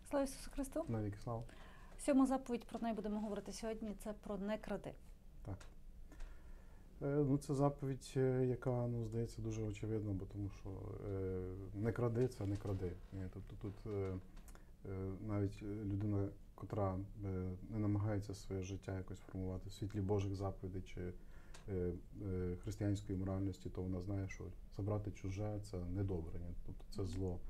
Слава Ісусу Христу! Навіки слава. 7 заповідь, про неї будемо говорити сьогодні, це про «не кради». Так. Це заповідь, яка, здається, дуже очевидна, бо тому що не кради – це не кради. Тобто тут навіть людина, котра не намагається своє життя якось формувати в світлі Божих заповідей чи християнської моральності, то вона знає, що забрати чуже – це недобре, тобто це зло.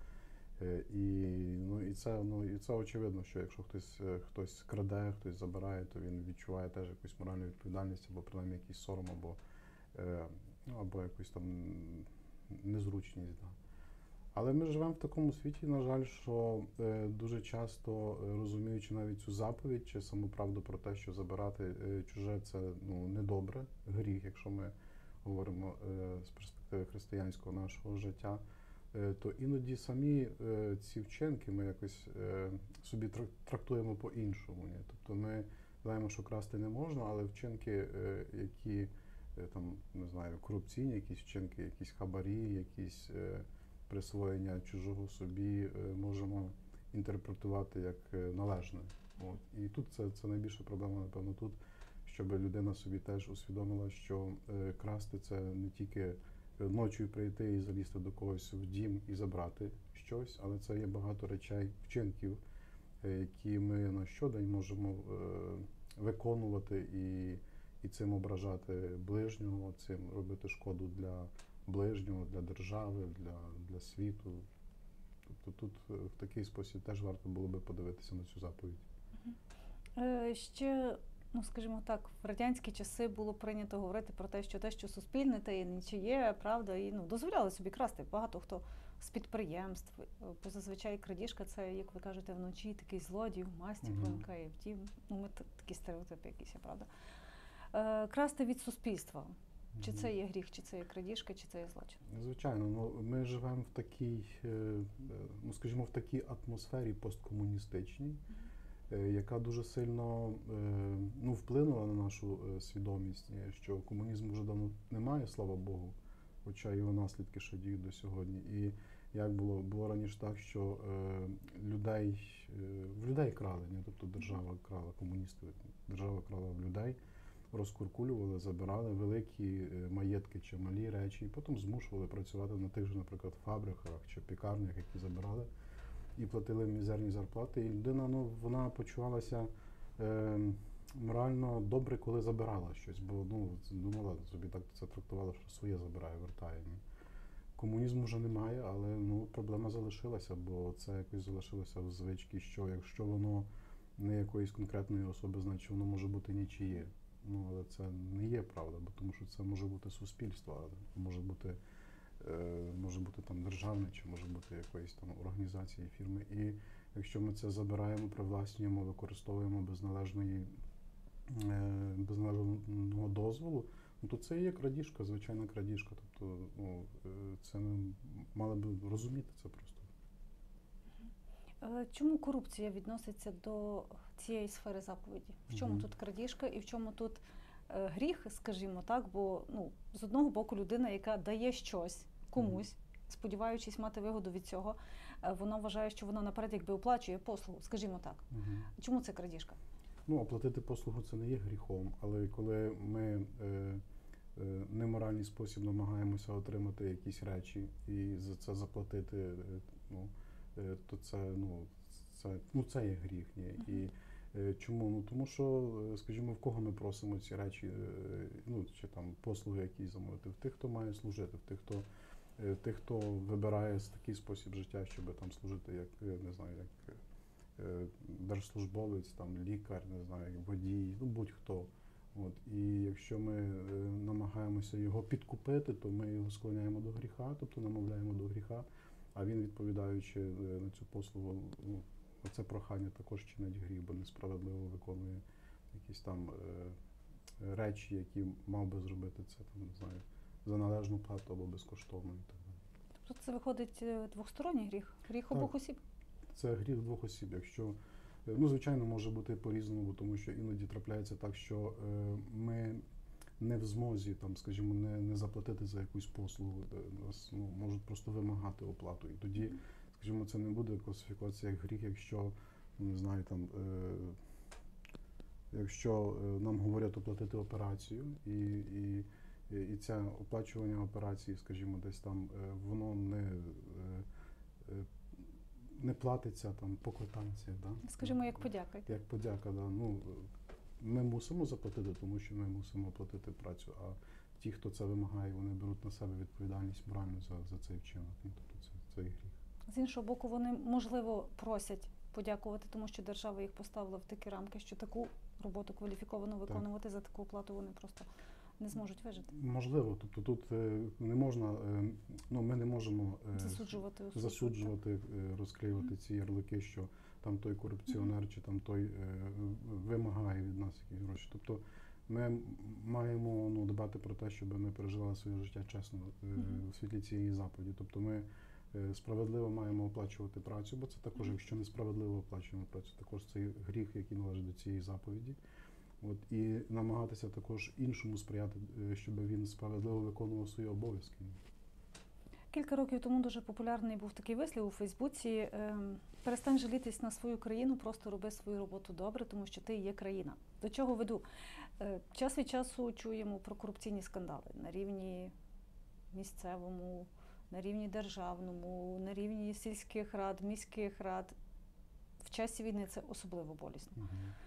І це очевидно, що якщо хтось краде, хтось забирає, то він відчуває теж якусь моральну відповідальність, або принаймні якийсь сором, або якусь там незручність. Да. Але ми живемо в такому світі, на жаль, що дуже часто, розуміючи навіть цю заповідь чи саму правду про те, що забирати чуже – це недобре, гріх, якщо ми говоримо з перспективи християнського нашого життя, то іноді самі ці вчинки ми якось собі трактуємо по-іншому. Тобто ми знаємо, що красти не можна, але вчинки, які там, не знаю, корупційні, якісь вчинки, якісь хабарі, якісь присвоєння чужого собі можемо інтерпретувати як належне. І тут це найбільша проблема, напевно, тут, щоб людина собі теж усвідомила, що красти – це не тільки ночі прийти і залізти до когось в дім і забрати щось, але це є багато речей, вчинків, які ми на щодень можемо виконувати і цим ображати ближнього, цим робити шкоду для ближнього, для держави, для світу. Тобто тут в такий спосіб теж варто було би подивитися на цю заповідь. Ще, скажімо так, в радянські часи було прийнято говорити про те, що суспільне, те є нічиє, правда, і дозволяли собі красти. Багато хто з підприємств, бо зазвичай крадіжка – це, як ви кажете, вночі такий злодій в масті проникає в дім. Ми такі стереотипи якісь, правда. Красти від суспільства. Чи це є гріх, чи це є крадіжка, чи це є злочин? Звичайно, ми живемо в такій, скажімо, в такій атмосфері посткомуністичній, яка дуже сильно вплинула на нашу свідомість, що комунізму вже давно немає, слава Богу, хоча його наслідки ще діють до сьогодні. І як було раніше так, що в людей крали, тобто держава крала, комуністи, держава крала в людей, розкуркулювали, забирали великі маєтки чи малі речі, і потім змушували працювати на тих же, наприклад, фабриках чи пікарнях, які забирали, і платили мізерні зарплати. І людина, вона почувалася морально добре, коли забирала щось, бо думала собі, так це трактувала, що своє забирає, вертає. Комунізму вже немає, але проблема залишилася, бо це якось залишилося в звичці, що якщо воно не якоїсь конкретної особи, значить воно може бути нічиє. Але це не є правда, бо тому що це може бути суспільство, може бути там державне, чи може бути якоїсь там організації, фірми. І якщо ми це забираємо, привласнюємо, використовуємо без належного дозволу, то це є крадіжка, звичайна крадіжка. Тобто, це ми мали б розуміти це просто. Чому корупція відноситься до цієї сфери заповіді? В чому тут крадіжка і в чому тут гріх, скажімо так? Бо, з одного боку, людина, яка дає щось комусь, сподіваючись мати вигоду від цього, вона вважає, що вона наперед якби оплачує послугу, скажімо так. Чому це крадіжка? Оплатити послугу – це не є гріхом, але коли ми в неморальний спосіб намагаємося отримати якісь речі і за це заплатити, то це є гріх. І чому? Тому що, скажімо, в кого ми просимо ці речі, чи там послуги якісь замовити? В тих, хто має служити, в тих, хто вибирає такий спосіб життя, щоб там служити, як, не знаю, як держслужбовець, там лікар, не знаю, як водій, будь-хто. І якщо ми намагаємося його підкупити, то ми його склоняємо до гріха, тобто намовляємо до гріха, а він, відповідаючи на цю послугу, це прохання також чинить гріх, бо несправедливо виконує якісь там речі, які мав би зробити це, там, не знаю, за належну плату або безкоштовно і так далі. Тобто це виходить двосторонній гріх? Гріх обох осіб? Це гріх двох осіб. Якщо, звичайно, може бути по-різному, тому що іноді трапляється так, що ми не в змозі, там, скажімо, не заплатити за якусь послугу, нас можуть просто вимагати оплату. І тоді, скажімо, це не буде класифікація як гріх, якщо, не знаю, там, якщо нам говорять оплатити операцію, і це оплачування операції, скажімо, десь там, воно не платиться там по квитанціях. Да? Скажімо, як подяка. Як подяка, да. Ну, ми мусимо заплатити, тому що ми мусимо оплатити працю, а ті, хто це вимагає, вони беруть на себе відповідальність моральну за цей вчинок. Ну, тобто це гріх. З іншого боку, вони, можливо, просять подякувати, тому що держава їх поставила в такі рамки, що таку роботу кваліфіковано виконувати за таку оплату вони просто не зможуть вижити. Можливо. Тобто тут не можна, ну, ми не можемо засуджувати, розклеювати ці ярлики, що там той корупціонер, чи там той вимагає від нас якісь гроші. Тобто ми маємо, ну, дбати про те, щоб ми переживали своє життя чесно у світлі цієї заповіді. Тобто ми справедливо маємо оплачувати працю, бо це також, якщо несправедливо оплачуємо працю, також це гріх, який належить до цієї заповіді. От, і намагатися також іншому сприяти, щоб він справедливо виконував свої обов'язки. Кілька років тому дуже популярний був такий вислів у Фейсбуці: перестань жалітись на свою країну, просто роби свою роботу добре, тому що ти є країна. До чого веду? Час від часу чуємо про корупційні скандали на рівні місцевому, на рівні державному, на рівні сільських рад, міських рад. В часі війни це особливо болісно.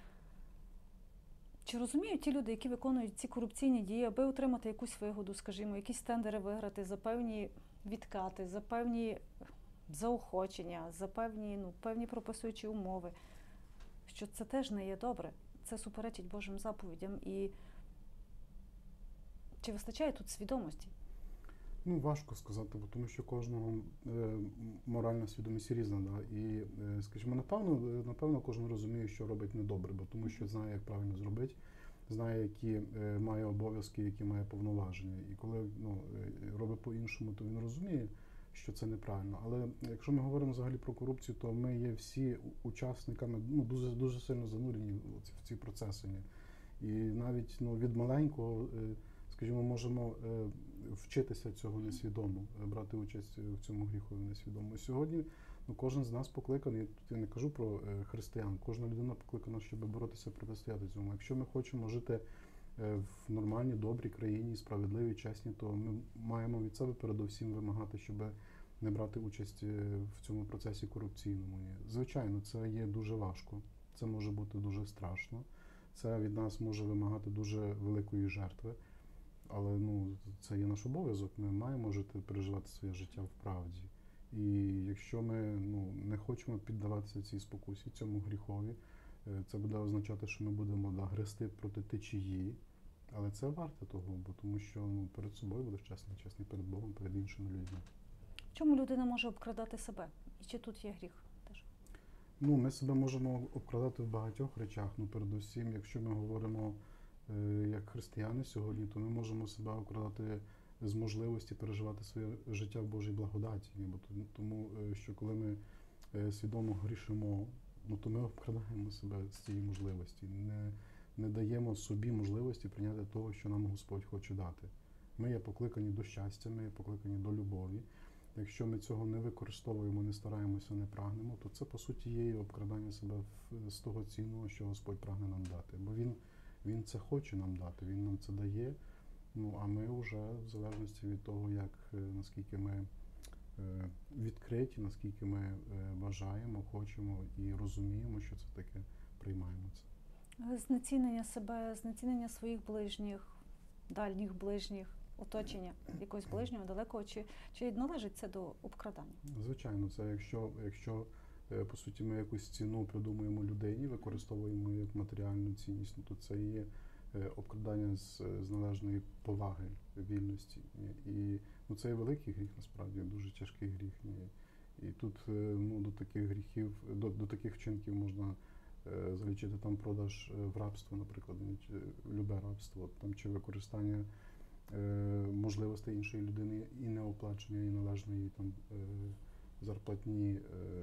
Чи розуміють ті люди, які виконують ці корупційні дії, аби отримати якусь вигоду, скажімо, якісь тендери виграти за певні відкати, за певні заохочення, за певні прописуючі умови, що це теж не є добре, це суперечить Божим заповідям. І чи вистачає тут свідомості? Ну, важко сказати, бо тому що кожного моральна свідомість різна. Да? І, скажімо, напевно, кожен розуміє, що робить недобре, бо тому що знає, як правильно зробити, знає, які має обов'язки, які має повноваження. І коли робить по-іншому, то він розуміє, що це неправильно. Але якщо ми говоримо взагалі про корупцію, то ми є всі учасниками, дуже, дуже сильно занурені в ці процеси. І навіть від маленького, скажімо, можемо вчитися цього несвідомо, брати участь в цьому гріхові несвідомо. І сьогодні кожен з нас покликаний, тут я не кажу про християн, кожна людина покликана, щоб боротися, протистояти цьому. Якщо ми хочемо жити в нормальній, добрій країні, справедливій, чесній, то ми маємо від себе передусім вимагати, щоб не брати участь в цьому процесі корупційному. Звичайно, це є дуже важко, це може бути дуже страшно, це від нас може вимагати дуже великої жертви. Але це є наш обов'язок, ми маємо переживати своє життя в правді. І якщо ми не хочемо піддаватися цій спокусі, цьому гріхові, це буде означати, що ми будемо грести проти течії, але це варто того, бо тому що перед собою будеш чесний перед Богом, перед іншими людьми. В чому людина може обкрадати себе? І чи тут є гріх теж? Ми себе можемо обкрадати в багатьох речах. Передусім, якщо ми говоримо як християни сьогодні, то ми можемо себе обкрадати з можливості переживати своє життя в Божій благодаті. Тому що коли ми свідомо грішимо, то ми обкрадаємо себе з цієї можливості. Не даємо собі можливості прийняти того, що нам Господь хоче дати. Ми є покликані до щастя, ми є покликані до любові. Якщо ми цього не використовуємо, не стараємося, не прагнемо, то це, по суті, є і обкрадання себе з того цінного, що Господь прагне нам дати. Бо Він це хоче нам дати, Він нам це дає, а ми вже, в залежності від того, наскільки ми відкриті, наскільки ми бажаємо, хочемо і розуміємо, що це таке, приймаємо це. Знецінення себе, знецінення своїх ближніх, дальніх ближніх, оточення якогось ближнього, далекого, чи належить це до обкрадання? Звичайно, це якщо по суті, ми якусь ціну придумуємо людині, використовуємо як матеріальну цінність, то це є обкрадання з належної поваги, вільності. І це є великий гріх, насправді, дуже тяжкий гріх. І тут до таких гріхів, до таких вчинків можна залічити там продаж в рабство, наприклад, любе рабство, там чи використання можливостей іншої людини і неоплачення, і належної там зарплатні,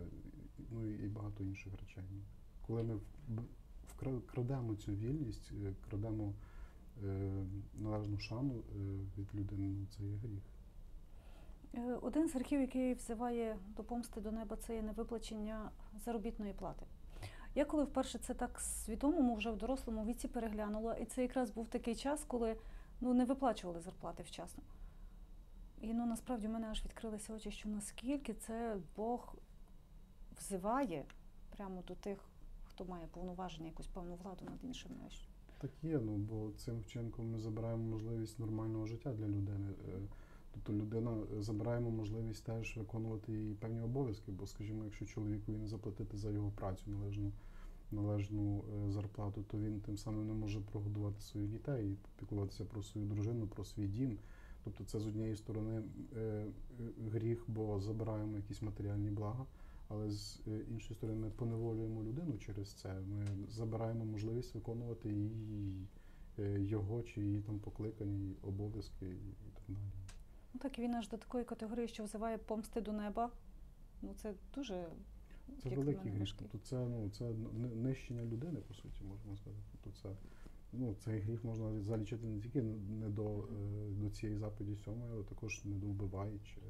і багато інших речей. Коли ми крадемо цю вільність, крадемо належну шану від людини, це є гріх. Один з гріхів, який взиває до помсти до неба, це є невиплачення заробітної плати. Я коли вперше це так свідомому, вже в дорослому віці переглянула, і це якраз був такий час, коли не виплачували зарплати вчасно. І насправді в мене аж відкрилися очі, що наскільки це Бог взиває прямо до тих, хто має повноваження, якусь певну владу над іншими. Так є, бо цим вчинком ми забираємо можливість нормального життя для людини. Тобто людина забираємо можливість теж виконувати її певні обов'язки, бо, скажімо, якщо чоловікові не заплатити за його працю належну зарплату, то він тим самим не може прогодувати своїх дітей, піклуватися про свою дружину, про свій дім. Тобто це з однієї сторони гріх, бо забираємо якісь матеріальні блага, але з іншої сторони ми поневолюємо людину через це. Ми забираємо можливість виконувати його чи її там покликані обов'язки і так далі. Так, і він аж до такої категорії, що взиває помсти до неба. Це дуже це великий гріх. Тобто це нищення людини, по суті, можна сказати. Тобто цей гріх можна залічити не тільки не до цієї заповіді 7, але також не до вбивай, чи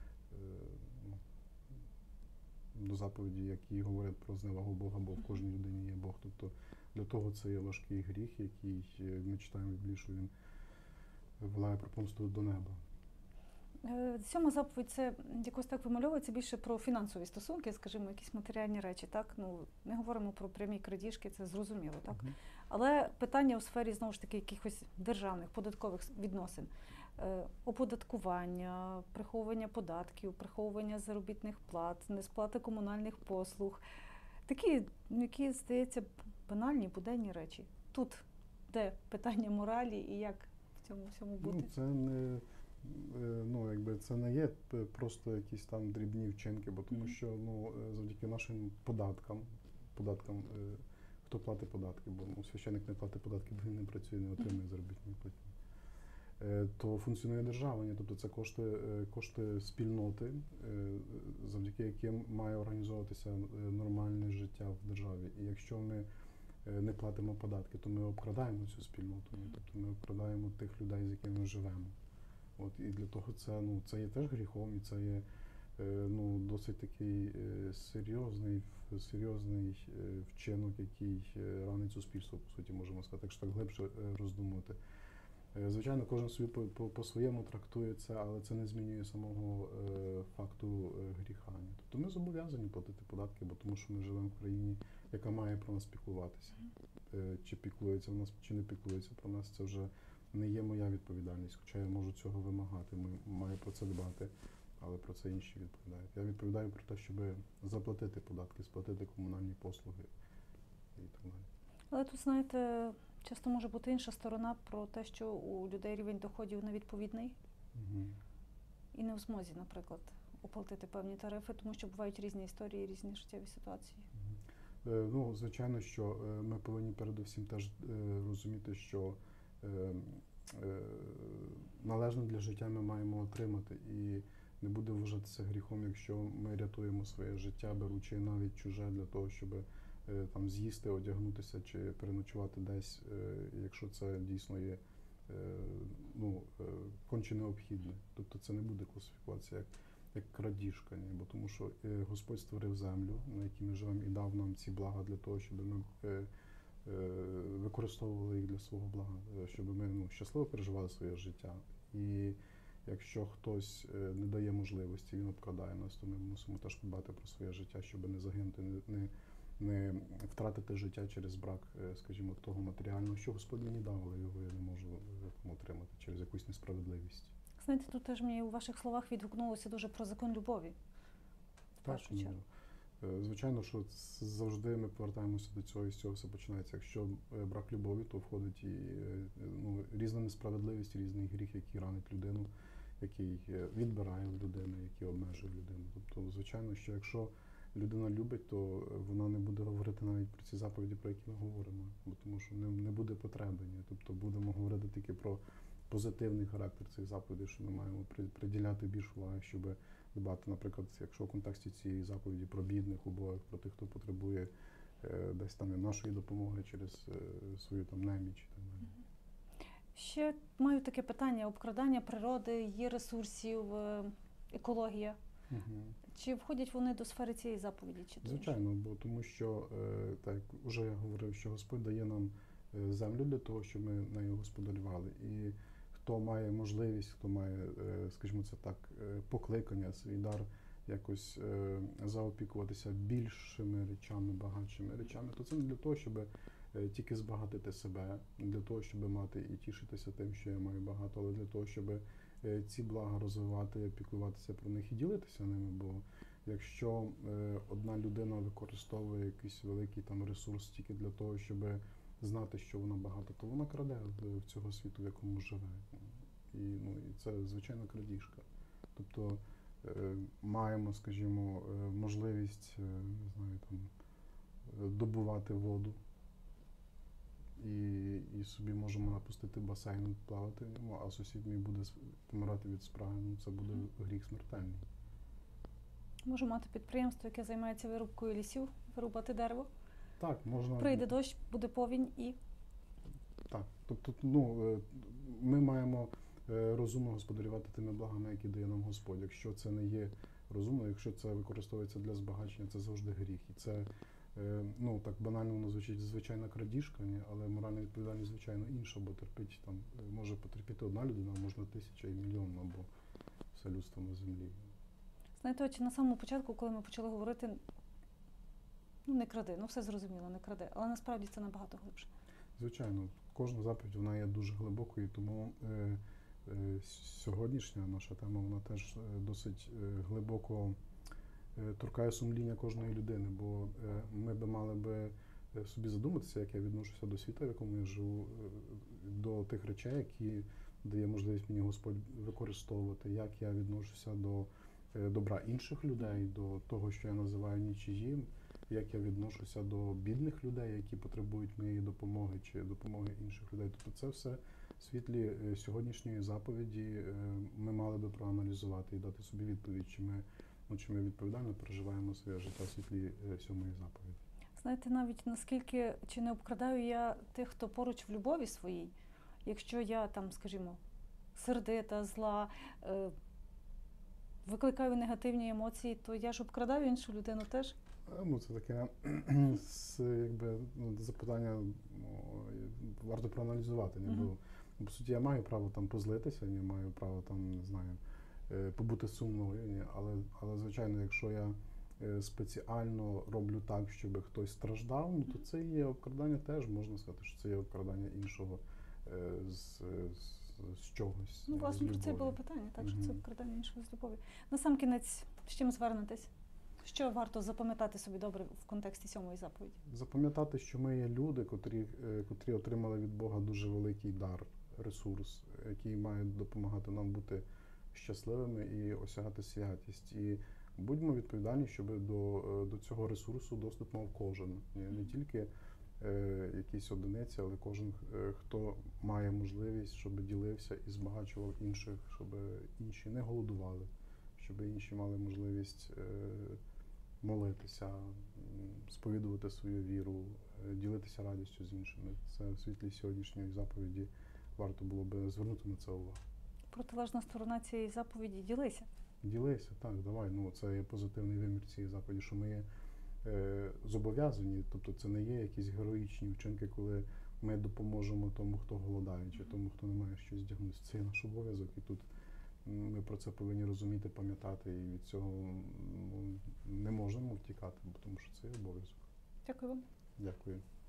до заповіді, які говорять про зневагу Бога, бо в кожній людині є Бог. Тобто для того це є важкий гріх, який ми читаємо в Біблії, що він волає про помсту до неба. 7 заповідь, це якось так вимальовується більше про фінансові стосунки, скажімо, якісь матеріальні речі, так? Не говоримо про прямі крадіжки, це зрозуміло, так? Але питання у сфері, знову ж таки, якихось державних, податкових відносин. Оподаткування, приховування податків, приховування заробітних плат, несплата комунальних послуг. Такі, які, здається, банальні, буденні речі. Тут де питання моралі і як в цьому всьому бути? Це не є просто якісь там дрібні вчинки, бо тому що завдяки нашим податкам, хто платить податки, бо священник не платить податки, бо він не працює, не отримує заробітної платні. То функціонує держава, тобто це кошти спільноти, завдяки яким має організовуватися нормальне життя в державі. І якщо ми не платимо податки, то ми обкрадаємо цю спільноту, тобто ми обкрадаємо тих людей, з якими ми живемо. І для того це є теж гріхом, і це є досить такий серйозний вчинок, який ранить суспільство, по суті, можемо сказати, якщо так глибше роздумувати. Звичайно, кожен собі по-своєму трактує це, але це не змінює самого факту гріха. Тобто ми зобов'язані платити податки, бо тому що ми живемо в країні, яка має про нас піклуватися. Чи піклується в нас, чи не піклується про нас, це вже не є моя відповідальність, хоча я можу цього вимагати, маю про це дбати, але про це інші відповідають. Я відповідаю про те, щоб заплатити податки, сплатити комунальні послуги і так далі. Але тут, знаєте, часто може бути інша сторона про те, що у людей рівень доходів невідповідний і не в змозі, наприклад, оплатити певні тарифи, тому що бувають різні історії, різні життєві ситуації. Звичайно, що ми повинні передусім теж розуміти, що належне для життя ми маємо отримати, і не буде вважатися гріхом, якщо ми рятуємо своє життя, беручи навіть чуже для того, щоб там з'їсти, одягнутися чи переночувати десь, якщо це дійсно є конче необхідне. Тобто це не буде класифікуватися як крадіжка, бо тому що Господь створив землю, на якій ми живемо, і дав нам ці блага для того, щоб ми використовували їх для свого блага, щоб ми щасливо переживали своє життя. І якщо хтось не дає можливості, він обкрадає нас, то ми мусимо теж подбати про своє життя, щоб не загинути, не втратити життя через брак, скажімо, того матеріального, що Господь мені дав, але його я не можу отримати через якусь несправедливість. Знаєте, тут теж мені у ваших словах відгукнулося дуже про закон любові. Так, звичайно, що завжди ми повертаємося до цього, і з цього все починається. Якщо брак любові, то входить і різна несправедливість, різний гріх, який ранить людину, який відбирає в людини, який обмежує людину. Тобто, звичайно, що якщо людина любить, то вона не буде говорити навіть про ці заповіді, про які ми говоримо, бо тому що не буде потреби. Тобто будемо говорити тільки про позитивний характер цих заповідей, що ми маємо приділяти більш уваги, щоб дбати, наприклад, якщо в контексті цієї заповіді про бідних, убогих, про тих, хто потребує десь там нашої допомоги через свою там неміч. Ще маю таке питання: обкрадання природи, її ресурсів. екологія. Мгм. Чи входять вони до сфери цієї заповіді? Чи то інше? Звичайно, бо тому що, так як вже я говорив, що Господь дає нам землю для того, щоб ми нею господарювали. І хто має можливість, хто має, скажімо це так, покликання, свій дар якось заопікуватися більшими речами, багатшими речами, то це не для того, щоб тільки збагатити себе, не для того, щоб мати і тішитися тим, що я маю багато, але для того, щоб ці блага розвивати, піклуватися про них і ділитися ними. Бо якщо одна людина використовує якийсь великий там ресурс тільки для того, щоб знати, що вона багата, то вона краде в цього світу, в якому живе. І це звичайно крадіжка. Тобто маємо, скажімо, можливість, не знаю, там добувати воду. І собі можемо напустити басейн, плавати в ньому, а сусід мій буде помирати від спраги, ну це буде гріх смертельний. Можу мати підприємство, яке займається вирубкою лісів, вирубати дерево. Так, можна. Прийде дощ, буде повінь і Так, тобто, ми маємо розумно господарювати тими благами, які дає нам Господь. Якщо це не є розумно, якщо це використовується для збагачення, це завжди гріх. І це, так банально воно звучить, звичайна крадіжка, ні? Але моральна відповідальність, звичайно, інша, бо терпить там, може потерпіти одна людина, а можна 1000 і мільйон, або все людство на землі. знаєте, от на самому початку, коли ми почали говорити, не кради, все зрозуміло, не кради, але насправді це набагато глибше. Звичайно, кожна заповідь вона є дуже глибокою, тому сьогоднішня наша тема вона теж досить глибоко торкає сумління кожної людини, бо ми би мали би собі задуматися, як я відношуся до світу, в якому я живу, до тих речей, які дає можливість мені Господь використовувати, як я відношуся до добра інших людей, до того, що я називаю нічиїм, як я відношуся до бідних людей, які потребують моєї допомоги чи допомоги інших людей. Тобто це все в світлі сьогоднішньої заповіді ми мали би проаналізувати і дати собі відповідь, чи ми відповідально переживаємо своє життя в світлі 7-ї заповіді. Знаєте, навіть наскільки, чи не обкрадаю я тих, хто поруч в любові своїй, якщо я там, скажімо, сердита, зла, викликаю негативні емоції, то я ж обкрадаю іншу людину теж. Це таке запитання, варто проаналізувати. Бо, по суті, я маю право там позлитися, я маю право там, не знаю, побути сумною, але звичайно, якщо я спеціально роблю так, щоб хтось страждав, то це є обкрадання теж, можна сказати, що це є обкрадання іншого з чогось. Власне, з про це любові. було питання, так, що це обкрадання іншого з любові. Насамкінець, з чим звернетесь? Що варто запам'ятати собі добре в контексті 7-ї заповіді? Запам'ятати, що ми є люди, котрі отримали від Бога дуже великий дар, ресурс, який має допомагати нам бути щасливими і осягати святість. І будьмо відповідальні, щоб до цього ресурсу доступ мав кожен. Не тільки якісь одиниці, але кожен, хто має можливість, щоб ділився і збагачував інших, щоб інші не голодували, щоб інші мали можливість молитися, сповідувати свою віру, ділитися радістю з іншими. Це в світлі сьогоднішньої заповіді варто було би звернути на це увагу. Протилежна сторона цієї заповіді – ділися. Ділися, так, давай. Це є позитивний вимір цієї заповіді, що ми є зобов'язані, тобто це не є якісь героїчні вчинки, коли ми допоможемо тому, хто голодає, чи тому, хто не має щось вдягнути. Це є наш обов'язок, і тут ми про це повинні розуміти, пам'ятати, і від цього не можемо втікати, тому що це є обов'язок. Дякую вам. Дякую.